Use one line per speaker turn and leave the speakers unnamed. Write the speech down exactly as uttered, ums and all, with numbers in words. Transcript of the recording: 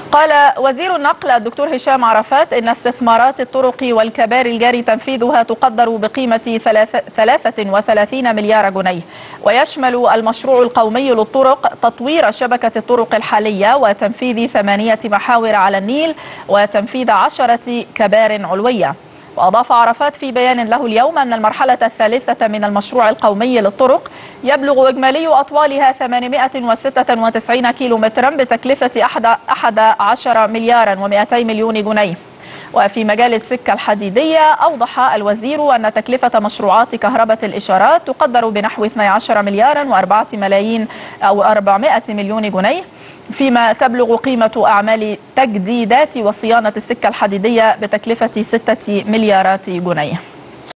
قال وزير النقل الدكتور هشام عرفات إن استثمارات الطرق والكباري الجاري تنفيذها تقدر بقيمة ثلاثة وثلاثين مليار جنيه، ويشمل المشروع القومي للطرق تطوير شبكة الطرق الحالية وتنفيذ ثمانية محاور على النيل وتنفيذ عشرة كبار علوية. وأضاف عرفات في بيان له اليوم أن المرحلة الثالثة من المشروع القومي للطرق يبلغ إجمالي أطوالها ثمانمائة وستة وتسعين كيلومترا بتكلفة أحد عشر مليارا ومئتي مليون جنيه. وفي مجال السكة الحديدية أوضح الوزير أن تكلفة مشروعات كهرباء الإشارات تقدر بنحو اثني عشر مليارا وأربعة ملايين أو أربعمائة مليون جنيه، فيما تبلغ قيمة أعمال تجديدات وصيانة السكة الحديدية بتكلفة ستة مليارات جنيه.